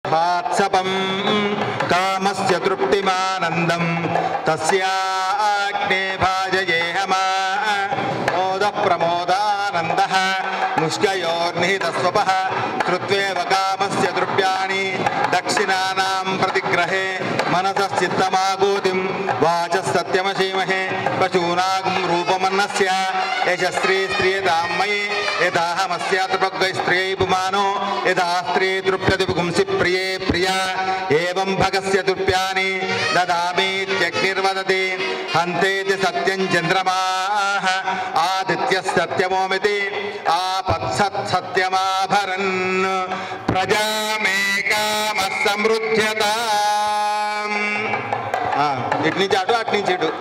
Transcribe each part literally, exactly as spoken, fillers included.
तथात्सपं कामस्य तृप्तिमानन्दं तस्याग्ने भाजयेहमा मोदः प्रमोदानन्दः मुष्कयोर्निहितस्वपः कृत्वेव कामस्य द्रव्याणि दक्षिणानां प्रतिग्रहे मनसश्चित्तमागूतिं वाचः सत्यमशीमहे पशूनां रूपमन्नस्य यशस्त्री स्त्रियतां मयि यथाहमस्यात्पग्गैस्त्रियै पुमानो यथा स्त्री तृप्यति पुंसि प्रिये प्रिया एवं भगस्य तृप्यानि ददामीत्यग्निर्वदति हन्तेति सत्यं चन्द्रमाः आदित्यः सत्यमोमिति आपत्सत् सत्यमाभरन् प्रजामेकामः समृद्ध्यताम् इट्नी चाटो अट्नी चीटू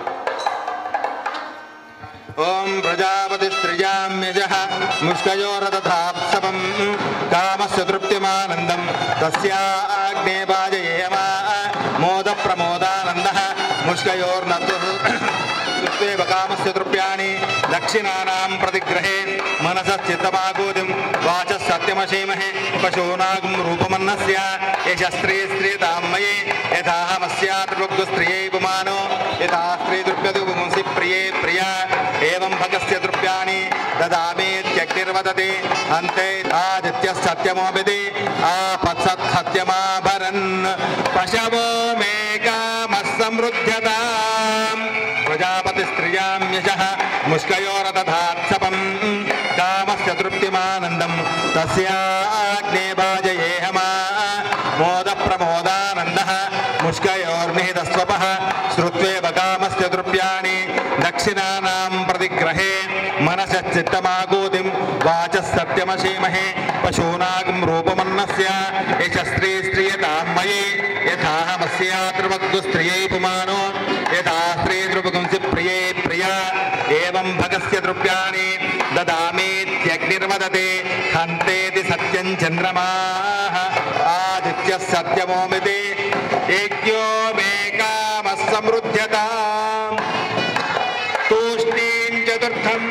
ओम प्रजापतिस्त्रियाम्यजः मुष्कयोरदधाप्सवं कामस्य तृप्तिमानन्दं तस्याग्ने भाजयेमा मोदप्रमोदानन्दः मुष्कयोर्नतुः कृत्वेव कामस्य तृप्याणि दक्षिणानां प्रतिग्रहे मनसश्चित्तमागूतिं वाचः सत्यमशीमहे पशूनां रूपमन्नस्य यशस्त्री स्त्रियतां मयि यथाहमस्यात्पग्गस्त्रियै पुमानो यथा स्त्री तृप्यति पुंसि प्रिये प्रिया एवं भगस्य तृप्यानि ददामीत्यग्निर्वदति अन्ते आदित्यः सत्यमोऽभिति आपत्सत् सत्यमाभरन् पशवो मे कामः समृद्ध्यताम् प्रजापतिस्त्रियां यशः मुष्कयोरदधात्सपं कामस्य तृप्तिमानन्दं तस्याग्ने भाजयेहमा मोदप्रमोदानन्दः मुष्कयोर्निहितस्वपः श्रुत्वेव कामस्य तृप्यानि दक्षिणानां प्रतिग्रहे मनसश्चित्तमागूतिं वाचः सत्यमशीमहे पशूनां रूपमन्नस्य यशस्त्री स्त्रियतां मयि यथाहमस्यात्पग्गस्त्रियै पुमानो यथा स्त्री तृपुंसि प्रिये प्रिया एवं भगस्य तृप्यानि ददामीत्यग्निर्वदति हन्तेति सत्यं चन्द्रमाः आदित्यः सत्यमोमिति यज्ञो मे कामः समृद्ध्यताम् तूष्णीं चतुर्थं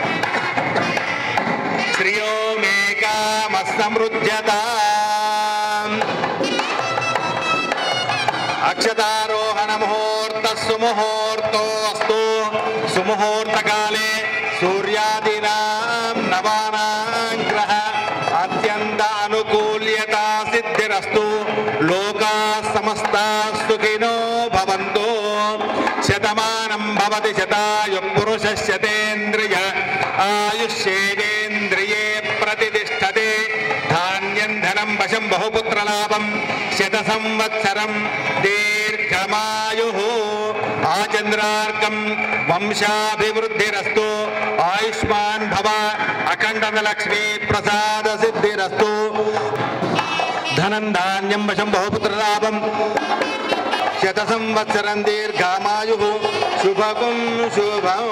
श्रियो मे कामः समृद्ध्यताम् अक्षतारोहण मुहूर्तः सुमुहूर्तोऽस्तु सुमुहूर्तकाले सूर्यादीनां नवानां ग्रह अत्यन्त अनुकूल्यता सिद्धिरस्तु लोकाः समस्ताः सुखिनो भवन्तु शतमानं भवति शतायुः पुरुषः शतेन्द्रिय आयुष्येवेन्द्रिये प्रतिष्ठते धान्यं धनं वशं बहुपुत्रलाभं शतसंवत्सरं दीर्घमायुः आचन्द्रार्कं वंशाभिवृद्धिरस्तु आयुष्मान् भव अखण्डलक्ष्मी प्रसाद सिद्धिरस्तु धनं धान्यं वशं बहुपुत्रलाभं शतसंवत्सरं दीर्घमायुः शुभगुं शुभम्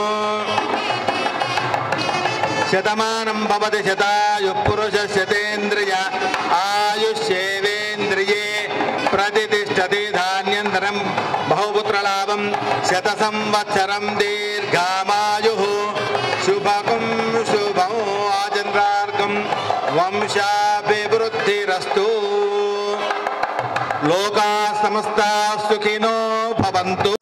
शतमानं भवति शतायुः पुरुषः शतेन्द्रिय आयुष्येवेन्द्रिये प्रतिष्ठति धान्यन्तरं बहुपुत्रलाभं शतसंवत्सरं दीर्घमायुः शुभगुं शुभम् आचन्द्रार्कं वंशाभिवृद्धिरस्तु लोकाः समस्ताः सुखिनो भवन्तु।